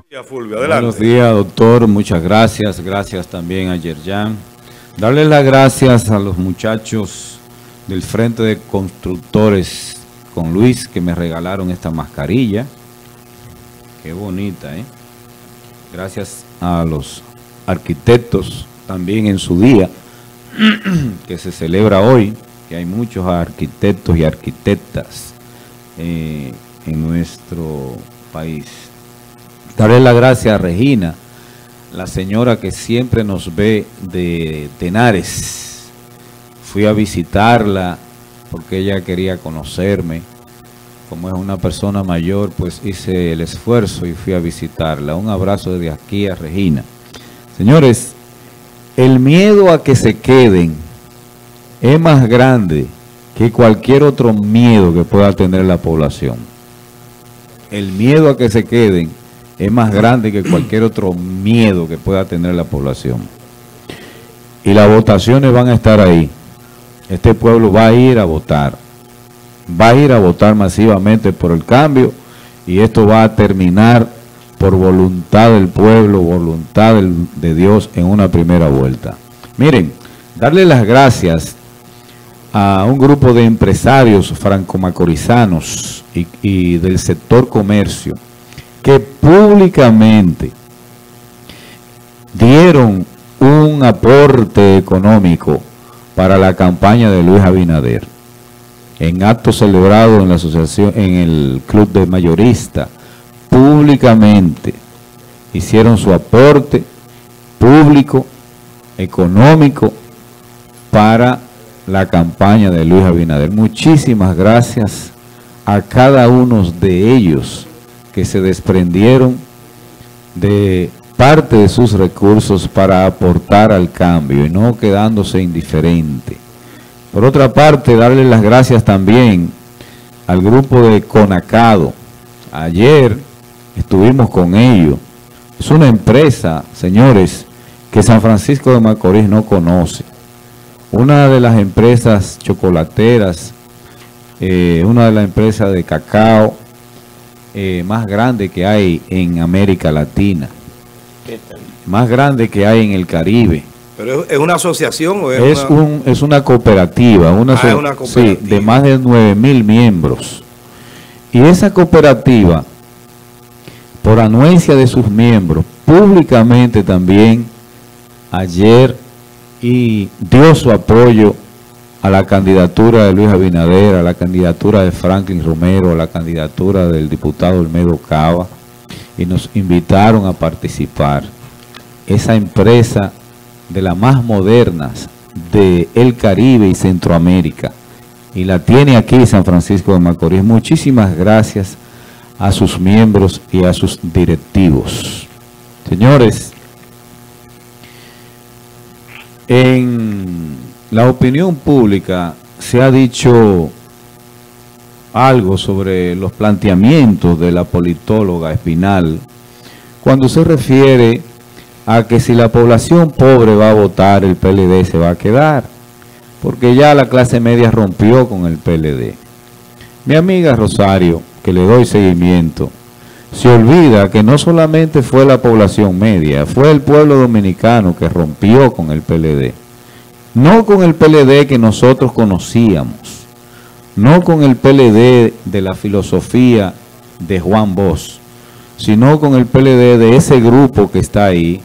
Fulvio, adelante. Buenos días, doctor. Muchas gracias. Gracias también a Yerjan. Darle las gracias a los muchachos del Frente de Constructores con Luis que me regalaron esta mascarilla. Qué bonita, ¿eh? Gracias a los arquitectos también en su día que se celebra hoy, que hay muchos arquitectos y arquitectas en nuestro país. Darle las gracias a Regina, la señora que siempre nos ve de Tenares. Fui a visitarla porque ella quería conocerme. Como es una persona mayor, pues hice el esfuerzo y fui a visitarla. Un abrazo desde aquí a Regina. Señores, el miedo a que se queden es más grande que cualquier otro miedo que pueda tener la población. El miedo a que se queden es más grande que cualquier otro miedo que pueda tener la población. Y las votaciones van a estar ahí. Este pueblo va a ir a votar. Va a ir a votar masivamente por el cambio y esto va a terminar por voluntad del pueblo, voluntad de Dios en una primera vuelta. Miren, darle las gracias a un grupo de empresarios franco-macorizanos y del sector comercio que públicamente dieron un aporte económico para la campaña de Luis Abinader. En acto celebrado en la asociación, en el club de mayoristas, públicamente hicieron su aporte público, económico, para la campaña de Luis Abinader. Muchísimas gracias a cada uno de ellos que se desprendieron de parte de sus recursos para aportar al cambio y no quedándose indiferente. Por otra parte, darle las gracias también al grupo de Conacado. Ayer estuvimos con ellos. Es una empresa, señores, que San Francisco de Macorís no conoce. Una de las empresas chocolateras, una de las empresas de cacao más grande que hay en América Latina, más grande que hay en el Caribe. ¿Pero es una asociación o es una cooperativa? Es una cooperativa. Sí, de más de 9,000 miembros. Y esa cooperativa, por anuencia de sus miembros, públicamente también ayer dio su apoyo a la candidatura de Luis Abinader, a la candidatura de Franklin Romero, a la candidatura del diputado Olmedo Cava, y nos invitaron a participar. Esa empresa de las más modernas de el Caribe y Centroamérica, y la tiene aquí San Francisco de Macorís. Muchísimas gracias a sus miembros y a sus directivos. Señores, en la opinión pública se ha dicho algo sobre los planteamientos de la politóloga Espinal cuando se refiere a que si la población pobre va a votar, el PLD se va a quedar, porque ya la clase media rompió con el PLD. Mi amiga Rosario, que le doy seguimiento, se olvida que no solamente fue la población media, fue el pueblo dominicano que rompió con el PLD. No con el PLD que nosotros conocíamos, no con el PLD de la filosofía de Juan Bosch, sino con el PLD de ese grupo que está ahí,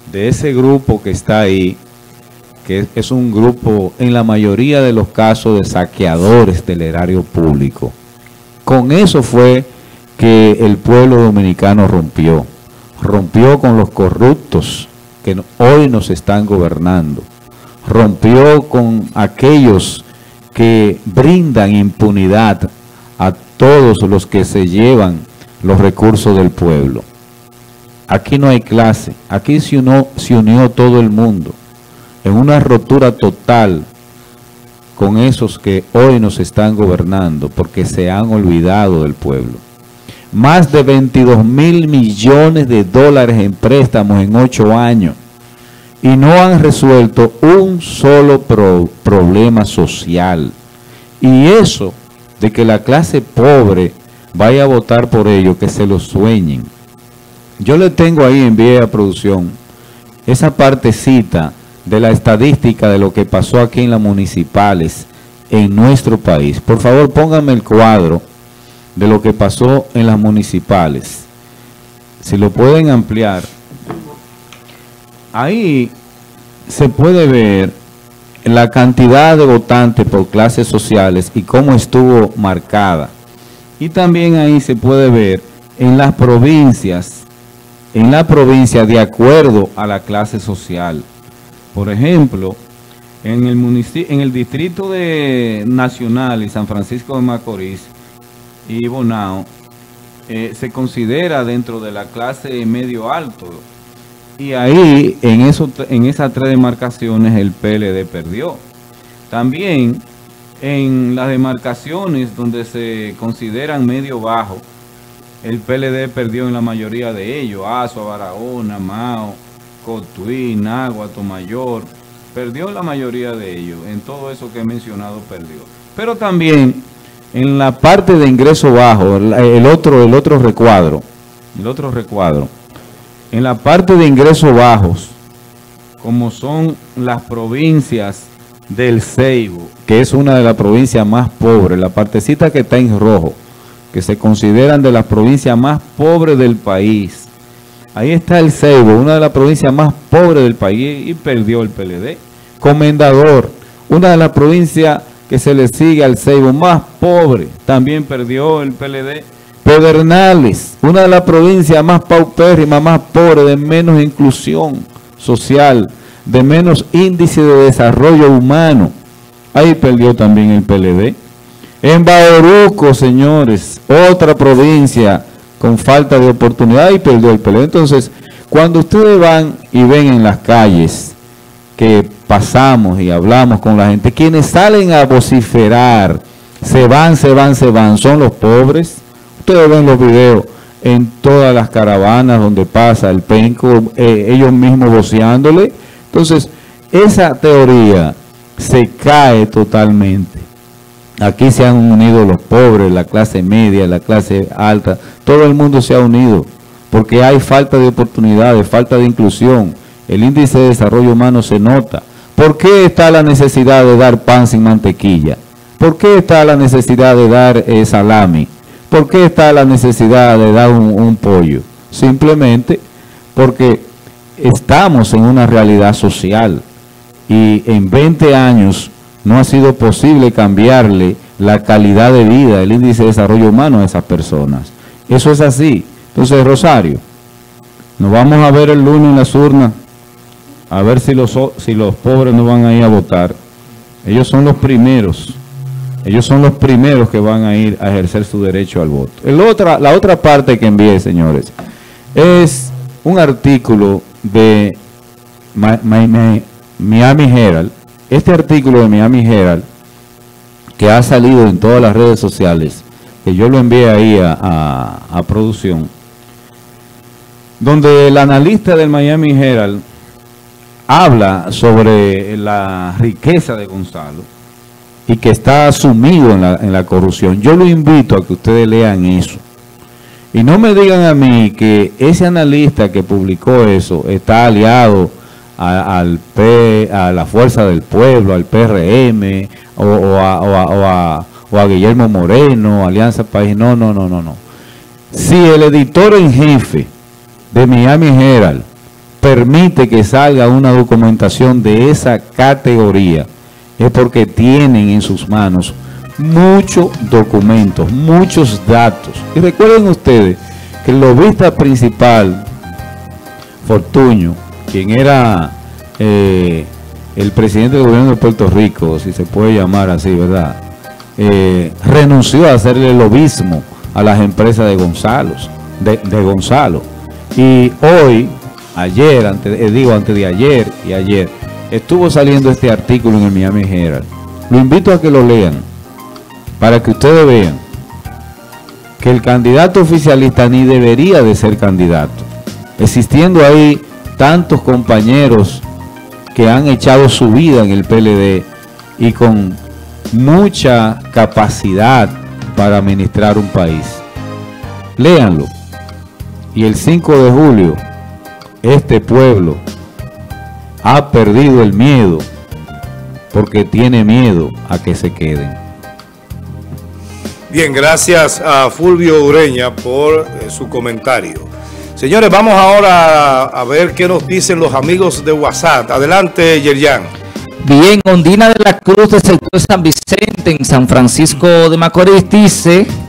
que es un grupo en la mayoría de los casos de saqueadores del erario público. Con eso fue que el pueblo dominicano rompió con los corruptos que hoy nos están gobernando, rompió con aquellos que brindan impunidad a todos los que se llevan los recursos del pueblo. Aquí no hay clase, aquí se unió todo el mundo en una rotura total con esos que hoy nos están gobernando porque se han olvidado del pueblo. Más de 22,000 millones de dólares en préstamos en 8 años y no han resuelto un solo problema social. Y eso de que la clase pobre vaya a votar por ellos, que se lo sueñen. Yo le tengo ahí en vía de producción esa partecita de la estadística de lo que pasó aquí en las municipales en nuestro país. Por favor, pónganme el cuadro de lo que pasó en las municipales. Si lo pueden ampliar. Ahí se puede ver la cantidad de votantes por clases sociales y cómo estuvo marcada. Y también ahí se puede ver en las provincias, de acuerdo a la clase social. Por ejemplo, en el distrito de Nacional y San Francisco de Macorís y Bonao, se considera dentro de la clase medio alto. Y ahí, en esas 3 demarcaciones, el PLD perdió. También en las demarcaciones donde se consideran medio bajo, el PLD perdió en la mayoría de ellos. Azua, Barahona, Mao, Cotuí, Nagua, Tomayor. Perdió en la mayoría de ellos. En todo eso que he mencionado, perdió. Pero también en la parte de ingreso bajo, el otro recuadro, en la parte de ingresos bajos, como son las provincias del Ceibo, que es una de las provincias más pobres, la partecita que está en rojo, que se consideran de las provincias más pobres del país. Ahí está el Ceibo, una de las provincias más pobres del país, y perdió el PLD. Comendador, una de las provincias que se le sigue al Ceibo más pobre, también perdió el PLD. Pedernales, una de las provincias más paupérrimas, más pobres, de menos inclusión social, de menos índice de desarrollo humano. Ahí perdió también el PLD. En Bauruco, señores, otra provincia con falta de oportunidad, y perdió el PLD. Entonces, cuando ustedes van y ven en las calles que pasamos y hablamos con la gente, quienes salen a vociferar, se van, son los pobres. Ustedes ven los videos en todas las caravanas donde pasa el penco, ellos mismos voceándole. Entonces, esa teoría se cae totalmente. Aquí se han unido los pobres, la clase media, la clase alta, todo el mundo se ha unido, porque hay falta de oportunidades, falta de inclusión. El índice de desarrollo humano se nota. ¿Por qué está la necesidad de dar pan sin mantequilla? ¿Por qué está la necesidad de dar salami? ¿Por qué está la necesidad de dar un pollo? Simplemente porque estamos en una realidad social y en 20 años no ha sido posible cambiarle la calidad de vida, el índice de desarrollo humano a esas personas. Eso es así. Entonces, Rosario, nos vamos a ver el lunes en las urnas, a ver si los pobres no van a ir a votar. Ellos son los primeros. Ellos son los primeros que van a ir a ejercer su derecho al voto. La otra parte que envié, señores, es un artículo de Miami Herald. Este artículo de Miami Herald, que ha salido en todas las redes sociales, que yo lo envié ahí a producción, donde el analista del Miami Herald habla sobre la riqueza de Gonzalo y que está sumido en la corrupción. Yo lo invito a que ustedes lean eso. Y no me digan a mí que ese analista que publicó eso está aliado a la Fuerza del Pueblo, al PRM, o a Guillermo Moreno, Alianza País. No. Si el editor en jefe de Miami Herald permite que salga una documentación de esa categoría, es porque tienen en sus manos muchos documentos, muchos datos. Y recuerden ustedes que el lobista principal, Fortuño, quien era el presidente del gobierno de Puerto Rico, si se puede llamar así, ¿verdad? Renunció a hacerle lobismo a las empresas de Gonzalo. Y hoy, antes de ayer y ayer, estuvo saliendo este artículo en el Miami Herald. Lo invito a que lo lean, para que ustedes vean que el candidato oficialista ni debería de ser candidato, existiendo ahí tantos compañeros que han echado su vida en el PLD y con mucha capacidad para administrar un país. Léanlo Y el 5 de julio, este pueblo ha perdido el miedo porque tiene miedo a que se queden. Bien, gracias a Fulvio Ureña por su comentario. Señores, vamos ahora a ver qué nos dicen los amigos de WhatsApp. Adelante, Yerjan. Bien, Ondina de la Cruz del sector San Vicente en San Francisco de Macorís dice: